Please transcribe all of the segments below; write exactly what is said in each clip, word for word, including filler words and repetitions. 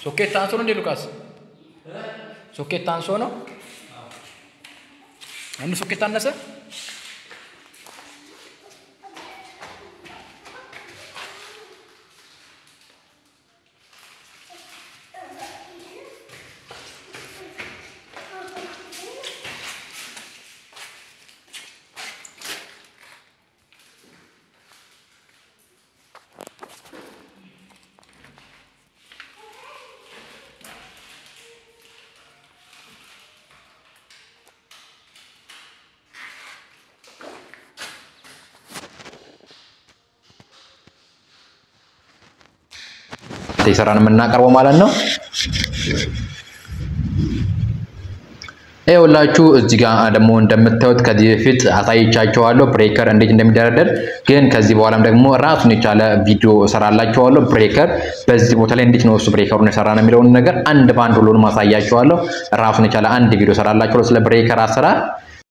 ሶኬት ታንሶ ነው እንዴ ሉቃስ ሶኬት ታንሶ ነው አንዱ ሶኬት ታነሰ ይሰራን መናቀርበው ማለት ነው አይውላችሁ እዚህ ጋር ደግሞ እንደምታዩት ከዚህ በፊት አሳይቻችኋለሁ ብሬከር እንዴት እንደሚደረደር ግን ከዚህ በኋላም ደግሞ ራሱን የቻለ ቪዲዮ ሰራላችኋለሁ ብሬከር በዚህ ቦታ ላይ እንዴት ነው እሱ ብሬከሩን የሰራና የሚለው ነገር አንድ ባንድ ሁሉንም ማሳያችኋለሁ ራሱን የቻለ አንድ ቪዲዮ ሰራላችኋለሁ ስለ ብሬከር አሰራር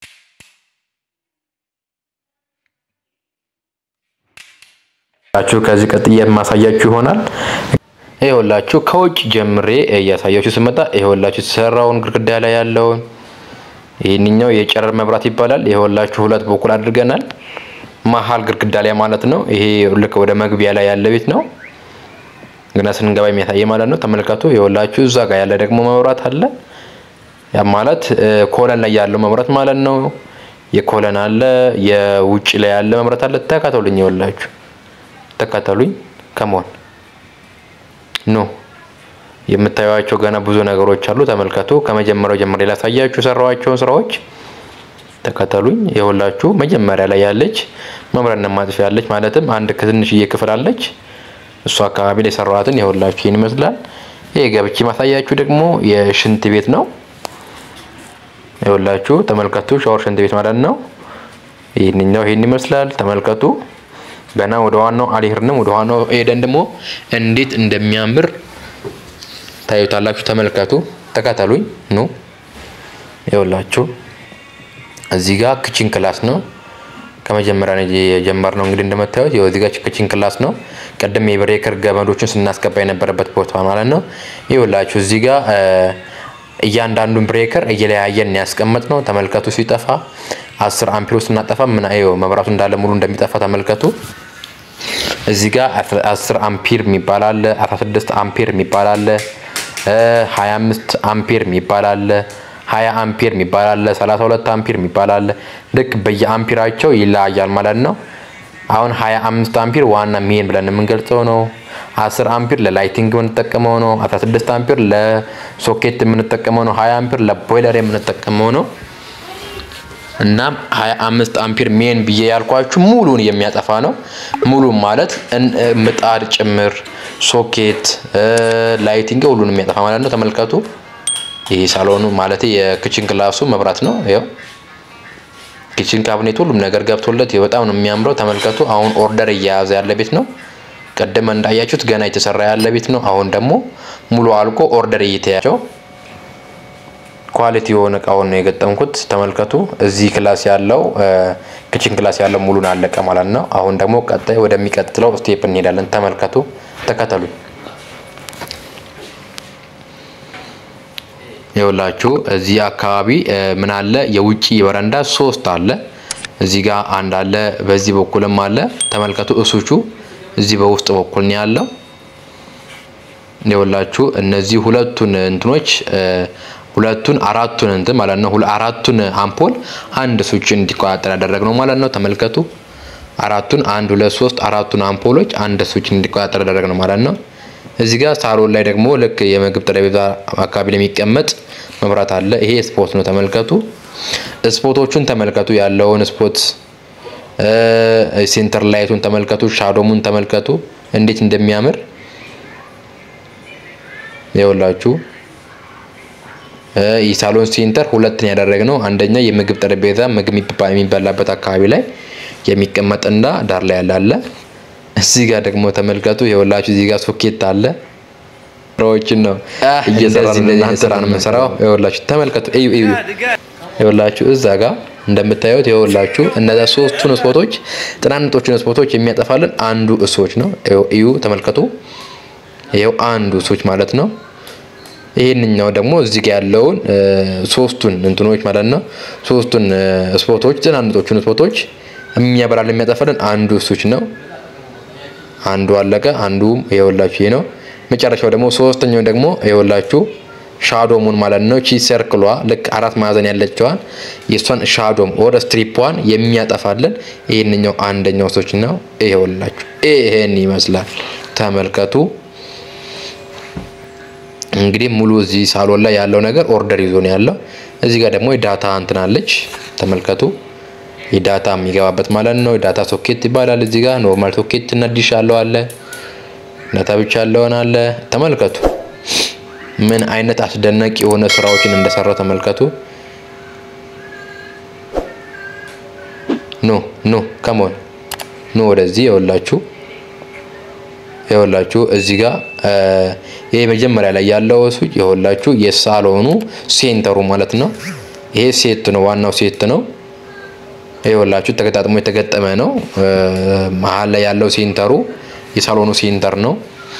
አቹ ከዚህ ቀጥዬ ማሳያችሁ ይሆናል አይውላችሁ ከውጭ ጀምሬ ያሳያችሁ ስመጣ አይውላችሁ ሰራውን ግርግዳ ላይ ያለው ይሄንኛው የጨረር መብራት ይባላል አይውላችሁ ሁለት በኩል አድርገናል መሃል ግርግዳ ላይ ማለት ነው ይሄ ልክ ወደ መግቢያ ላይ ያለ ቤት ነው ግና ስንገባ የሚያሳይ ማለት ነው ተመልካቱ አይውላችሁ እዛ ጋር ያለ ደግሞ መብራት አለ ያ ማለት ኮለን ላይ ያለው መብራት ማለት ነው የኮለን አለ የውጭ ላይ ያለ መብራት አለ ተከታተሉኝ አይውላችሁ ተከታተሉኝ ከመሆን ኖ የምታዩዋቸው ገና ብዙ ነገሮች አሉ ተመልከቱ ከመጀመሪያው ጀምሬ ላሳያችሁ ሰራዋቸው ስራዎች ተከታተሉኝ ይኸውላችሁ መጀመሪያ ላይ ያለች መብራትና ማጥፊያ ያለች ማለትም አንድ ከትንሽ እየክፍል አለች እሱ አካባቢ ላይ ሰራዋትን ይኸውላችሁ ይሄን ይመስላል ይሄ ገብቺ ማሳያችሁ ደግሞ የሽንት ቤት ነው ይኸውላችሁ ተመልከቱ ሻወር ሽንት ቤት ማለት ነው ይሄንኛው ይሄን ይመስላል ተመልከቱ ገና ወደ ዋናው አልሄድንም ወደ ዋናው ሄደን ደግሞ እንዴት እንደሚያምር ታዩታላችሁ ተመልከቱ ተከታተሉኝ ኑ ይኸውላችሁ እዚህ ጋር ኪችን ክላስ ነው ከመጀመሪያ ነው የጀመርነው እንግዲህ እንደምታዩት ይኸው እዚህ ጋር ኪችን ክላስ ነው ቀደም የብሬከር ገመዶችን ስናስገባ የነበረበት ቦታ ማለት ነው ይኸውላችሁ እዚህ ጋር እያንዳንዱን ብሬከር እየለያየን ያስቀመጥነው ተመልከቱ ሲጠፋ አስር አምፒር ስናጠፋ ምን አይው መብራቱ እንዳለ ሙሉ እንደሚጠፋ ተመልከቱ እዚህ ጋር አስር አምፒር የሚባል አለ አስራ ስድስት አምፒር የሚባል አለ ሃያ አምስት አምፒር የሚባል አለ ሃያ አምፒር የሚባል አለ ሰላሳ ሁለት አምፒር የሚባል አለ ልክ በየአምፒራቸው ይለያያል ማለት ነው አሁን ሃያ አምስት አምፒር ዋና ሜን ብለን የምንገልጸው ነው አስር አምፒር ለላይቲንግ የምንጠቀመው ነው አስራ ስድስት አምፒር ለሶኬት የምንጠቀመው ነው ሃያ አምፒር ለቦይለር የምንጠቀመው ነው እና ሃያ አምስት አምፒር ሜን ብዬ ያልኳችሁ ሙሉን የሚያጠፋ ነው ሙሉ ማለት ምጣድ ጭምር ሶኬት ላይቲንግ ሁሉንም የሚያጠፋ ማለት ነው ተመልከቱ ይሄ ሳሎኑ ማለት የኪችን ክላሱ መብራት ነው ይሄው ኪችን ካቢኔት ሁሉም ነገር ገብቶለት በጣም ነው የሚያምረው ተመልከቱ አሁን ኦርደር እያያዘ ያለ ቤት ነው ቀደም እንዳያችሁት ገና የተሰራ ያለ ቤት ነው አሁን ደግሞ ሙሉ አልቆ ኦርደር እየተያዘው ኳሊቲ የሆነ ቃውን ነው የገጠምኩት ተመልከቱ እዚህ ክላስ ያለው ኪችን ክላስ ያለው ሙሉን አለቀ ማለት ነው አሁን ደግሞ ቀጣይ ወደሚቀጥለው ስቴፕ እንሄዳለን ተመልከቱ ተከታተሉ ይኸውላችሁ እዚህ አካባቢ ምን አለ የውጪ በረንዳ ሶስት አለ እዚህ ጋር አንድ አለ በዚህ በኩልም አለ ተመልከቱ እሱቹ እዚህ በውስጥ በኩል ነው ያለው ይኸውላችሁ እነዚህ ሁለቱን እንትኖች ሁለቱን አራቱን እንት ማለት ነው ሁሉ አራቱን አምፖል አንድ ስዊች እንዲቆጣጠር ያደረግነው ማለት ነው ተመልከቱ አራቱን አንድ ሁለት ሶስት አራቱን አምፖሎች አንድ ስዊች እንዲቆጣጠር ያደረግነው ማለት ነው እዚህ ጋር ሳሎን ላይ ደግሞ ልክ የምግብ ጠረጴዛ አካባቢ ላይ የሚቀመጥ መብራት አለ ይሄ ስፖት ነው ተመልከቱ ስፖቶቹን ተመልከቱ ያለውን ስፖት ሴንተር ላይቱን ተመልከቱ ሻዶሙን ተመልከቱ እንዴት እንደሚያምር ይኸውላችሁ የሳሎን ሴንተር ሁለተኛ ያደረግነው አንደኛ የምግብ ጠረጴዛ ምግብ የሚበላበት አካባቢ ላይ የሚቀመጥና ዳር ላይ ያለ እዚህ ጋር ደግሞ ተመልከቱ ይኸውላችሁ እዚህ ጋር ሶኬት አለ ሮችን ነው እየሰራን እናንተራን መስራው ይኸውላችሁ ተመልከቱ እዩ እዩ ይኸውላችሁ እዛ ጋር እንደምታዩት ይኸውላችሁ እነዛ ሶስቱን ስፖቶች ጥናንጦቹን ስፖቶች የሚያጠፋልን አንዱ እሶች ነው እዩ ተመልከቱ ይሄው አንዱ እሶች ማለት ነው ይሄንኛው ደግሞ እዚህ ጋር ያለውን ሶስቱን እንትኖች ማለት ነው ሶስቱን ስፖቶች ትናንሾቹን ስፖቶች የሚያበራል የሚያጠፋልን አንዱ ስዊች ነው አንዱ አለቀ አንዱ ይኸውላችሁ ይሄ ነው መጨረሻው ደግሞ ሶስተኛው ደግሞ ይኸውላችሁ ሻዶሙን ማለት ነው ቺ ሰርክሏ ልክ አራት ማዕዘን ያለችዋን የሷን ሻዶም ኦር ስትሪፕዋን የሚያጠፋልን ይሄንኛው አንደኛው ስዊች ነው ይኸውላችሁ ይሄን ይመስላል ተመልከቱ እንግዲህ ሙሉ እዚህ ሳሎን ላይ ያለው ነገር ኦርደር ይዞ ነው ያለው እዚህ ጋር ደግሞ ዳታ እንትናለች ተመልከቱ የዳታ የሚገባበት ማለት ነው ዳታ ሶኬት ይባላል እዚህ ጋር ኖርማል ሶኬት እና ዲሽ አለው አለ ዳታ ብቻ ያለው አለ ተመልከቱ ምን አይነት አስደናቂ የሆነ ስራዎችን እንደሰራ ተመልከቱ ኖ ኖ ካሞን ኖ ወደዚህ ይወላችሁ ይወላችሁ እዚህ ጋር ይሄ መጀመሪያ ላይ ያለው ስዊች ይወላችሁ የሳሎኑ ሴንተሩ ማለት ነው ይሄ ሴት ነው ዋናው ሴት ነው ይወላችሁ ተገጣጥሞ የተገጠመ ነው መሃል ላይ ያለው ሴንተሩ የሳሎኑ ሴንተር ነው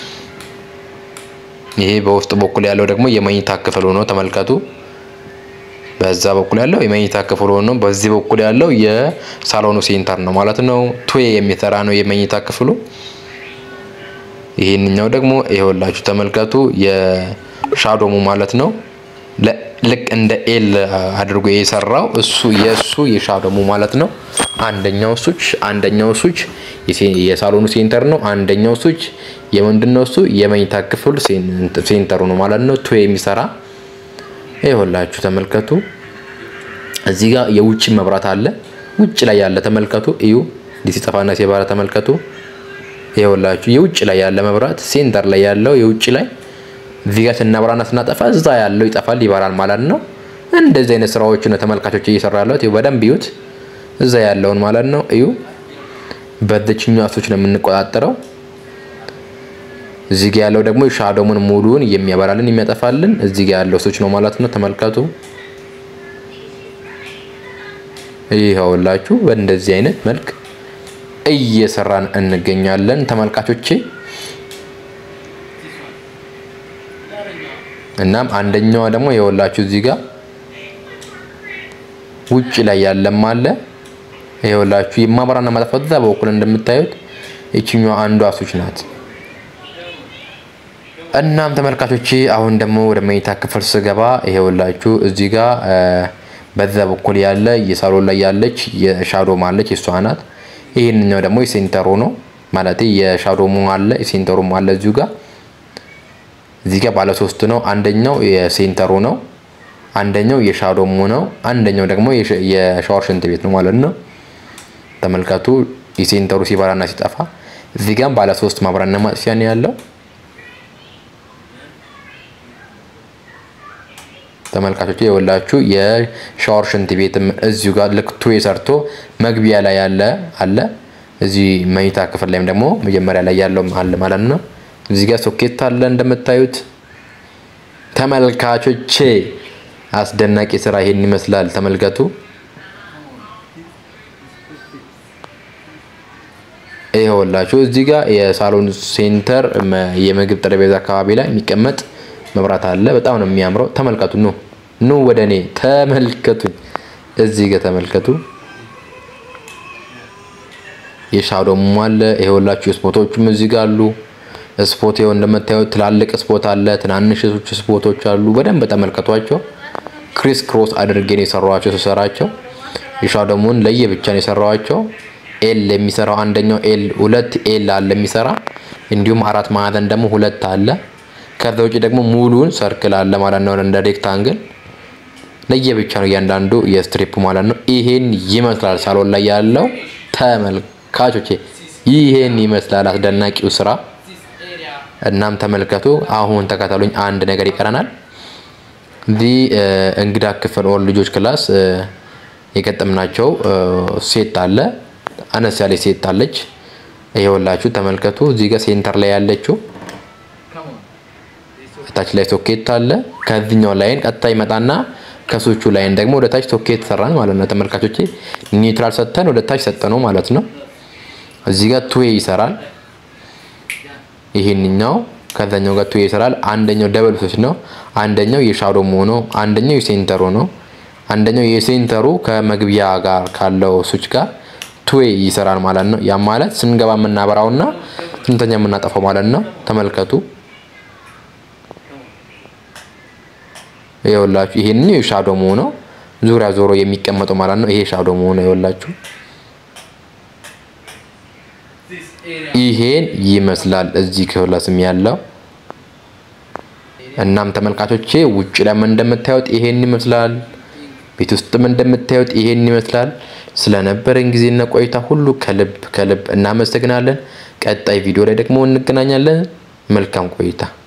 ይሄ በውስጥ በኩል ያለው ደግሞ የመኝታ ክፍሉ ነው ተመልከቱ በዛ በኩል ያለው የመኝታ ክፍሉ ነው በዚህ በኩል ያለው የሳሎኑ ሴንተር ነው ማለት ነው ቱዌ የሚሰራ ነው የመኝታ ክፍሉ ይሄንኛው ደግሞ ይኸውላችሁ ተመልከቱ የሻዶሙ ማለት ነው ልክ እንደ ኤል አድርጎ የሰራው እሱ የሱ የሻዶሙ ማለት ነው አንደኛው ስዊች አንደኛው ስዊች የሳሎኑ ሴንተር ነው አንደኛው ስዊች የምንድነው እሱ የመኝታ ክፍሉ ሴንተሩ ነው ማለት ነው ቱ የሚሰራ ይኸውላችሁ ተመልከቱ እዚህ ጋር የውጭ መብራት አለ ውጭ ላይ ያለ ተመልከቱ እዩ ዲሲ ጠፋና ሲባራ ተመልከቱ ይኸውላችሁ የውጭ ላይ ያለ መብራት ሴንተር ላይ ያለው የውጭ ላይ እዚህ ጋር ስናብራና ስናጠፋ እዛ ያለው ይጠፋል ይባራል ማለት ነው እንደዚህ አይነት ስራዎች ነው ተመልካቾች እየሰራለው እዩ በደንብ ይዩት እዛ ያለውን ማለት ነው እዩ በደችኛው ስዊች ነው የምንቆጣጠረው እዚህ ጋር ያለው ደግሞ ሻዶሙን ሙሉውን የሚያበራልን የሚያጠፋልን እዚህ ጋር ያለው ስዊች ነው ማለት ነው ተመልከቱ ይኸውላችሁ በእንደዚህ አይነት መልክ እየሰራን እንገኛለን ተመልካቾቼ እናም አንደኛው ደግሞ ይኸውላችሁ እዚህ ጋር ውጭ ላይ ያለም አለ ይኸውላችሁ የማብራና ማጥፋት እዛ በኩል እንደምታዩት እቺኛው አንዷ ስዊች ናት እናም ተመልካቾቼ አሁን ደግሞ ወደ መኝታ ክፍል ስገባ ይኸውላችሁ እዚህ ጋር በዛ በኩል ያለ የሳሎን ላይ ያለች የሻዶም አለች እሷ ናት ይሄንኛው ደግሞ የሴንተሩ ነው ማለት የሻዶሙ አለ የሴንተሩም አለ እዚሁ ጋር እዚህ ጋር ባለ ሶስት ነው አንደኛው የሴንተሩ ነው አንደኛው የሻዶሙ ነው አንደኛው ደግሞ የሻወር ሽንት ቤት ነው ማለት ነው ተመልከቱ የሴንተሩ ሲባራና ሲጠፋ እዚህ ጋር ባለ ሶስት ማብራና ማጥፊያ ነው ያለው ተመልካቾች ይኸውላችሁ የሻወር ሽንት ቤትም እዚሁ ጋር ልክቱ የሰርቶ መግቢያ ላይ ያለ አለ እዚህ መኝታ ክፍል ላይም ደግሞ መጀመሪያ ላይ ያለው አለ ማለት ነው እዚህ ጋር ሶኬት አለ እንደምታዩት ተመልካቾቼ አስደናቂ ስራ ይሄን ይመስላል ተመልከቱ ይኸውላችሁ እዚህ ጋር የሳሎን ሴንተር የምግብ ጠረጴዛ አካባቢ ላይ የሚቀመጥ መብራት አለ በጣም ነው የሚያምረው ተመልከቱ ኑ ኑ ወደኔ ተመልከቱ እዚህ ጋር ተመልከቱ የሻዶሙ አለ ይኸውላችሁ ስፖቶቹም እዚህ ጋር አሉ ስፖት ይኸው እንደምታዩት ትላልቅ ስፖት አለ ትናንሽ ስፖቶች አሉ በደንብ ተመልከቷቸው ክሪስ ክሮስ አድርገን የሰራዋቸው ተሰራቸው የሻዶሙን ለየብቻ ነው የሰራዋቸው ኤል የሚሰራው አንደኛው ኤል ሁለት ኤል አለ የሚሰራ እንዲሁም አራት ማዕዘን ደግሞ ሁለት አለ ከዛ ውጪ ደግሞ ሙሉን ሰርክል አለ ማለት ነው እንደ ሬክታንግል ለየብቻ ነው ያንዳንዱ የስትሪፕ ማለት ነው ይሄን ይመስላል ሳሎን ላይ ያለው ተመልካቾቼ ይሄን ይመስላል አስደናቂው ስራ እናም ተመልከቱ አሁን ተከታተሉኝ አንድ ነገር ይቀረናል ዲ እንግዳ ክፍል ኦር ልጆች ክላስ የገጠምናቸው ሴት አለ አነስ ያለ ሴት አለች ይኸውላችሁ ተመልከቱ እዚህ ጋር ሴንተር ላይ ያለችው ታች ላይ ሶኬት አለ ከዚህኛው ላይን ቀጥታ ይመጣና ከሶቹ ላይን ደግሞ ወደ ታች ሶኬት ሰራን ማለት ነው ተመልካቾቼ ኒውትራል ሰተን ወደ ታች ሰጠነው ማለት ነው እዚህ ጋር ቱዌ ይሰራል ይሄንኛው ከዛኛው ጋር ቱ ይሰራል። አንደኛው ደብል ስዊች ነው። አንደኛው የሻዶ ሆኖ አንደኛው የሴንተሩ ነው። አንደኛው የሴንተሩ ከመግቢያ ጋር ካለው ስዊች ጋር ቱ ይሰራል ማለት ነው። ያ ማለት ስንገባ የምናበራውና ስንተኛ የምናጠፋው ማለት ነው። ተመልከቱ። ይኸውላችሁ ይሄንን የሻዶ ሆኖ ዙሪያ ዞሮ የሚቀመጠው ማለት ነው። ይሄ ሻዶ ሆኖ ይኸውላችሁ ይሄን ይመስላል እዚህ ክፍለስም ያለው። እናም ተመልካቾቼ ውጭ ላይ እንደምታዩት ይሄን ይመስላል። ቤት ውስጥም እንደምታዩት ይሄን ይመስላል። ስለነበረን ጊዜና ቆይታ ሁሉ ከልብ ከልብ እናመሰግናለን። ቀጣይ ቪዲዮ ላይ ደግሞ እንገናኛለን። መልካም ቆይታ